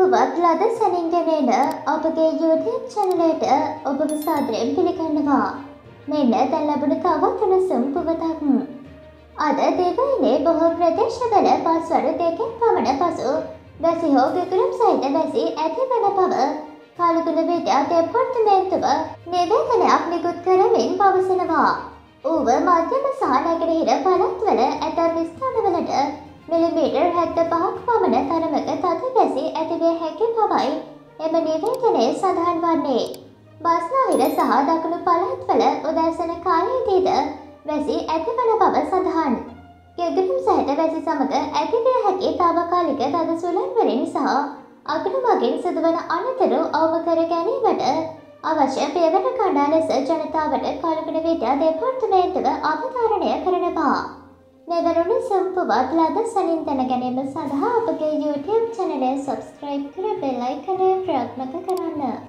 පුවත් ලද සැනින් ගෙනෙන අපගේ YouTube channel එකට ඔබව සාදරයෙන් පිළිගන්නවා. මෙන්න දැන් ලැබුණු තවත් උණුසුම් පුවතක්. අද දෙවයිනේ බොහෝ ප්‍රදේශවල පස්වරු දෙකක් පමණ පසු වැසි හෝ විකුණුම් සහිත වැසි ඇතිවන බව කළුගුණ විද්‍යා දෙපාර්තමේන්තුව නිවේදනයක් නිකුත් කරමින් පවසනවා. ඌව මධ්‍යම සහ නැගෙනහිර පළාත්වල ඇතැම් ස්ථානවලට මිලිමීටර් 75ක් පමණ තරමක තද වැසි ඇතිවිය හැකි බවයි එම නිවේදනයේ සඳහන් වන්නේ. බස්නාහිර සහ දකුණු පළාත්වල උදෑසන කාලයේදීද වැසි ඇතිවන බව සඳහන්. ගෙගුරුම් සහිත වැසි සමග ඇතිවිය හැකි තාවකාලික තද සුළං වලින් සහ අග්‍ර මගින් සිදුවන අනතුරු අවම කර ගැනීමට අවශ්‍ය පියවර ගන්නා ලෙස ජනතාවට කළුගුණ විද්‍යා දෙපාර්තමේන්තුව අවධාරණය කරනවා. මෙවැනි සම්පූර්ණ ලද සැනින් දැන ගැනීම සඳහා අපගේ YouTube channel එක subscribe කර bell icon එක ප්‍රාත්මක කරන්න.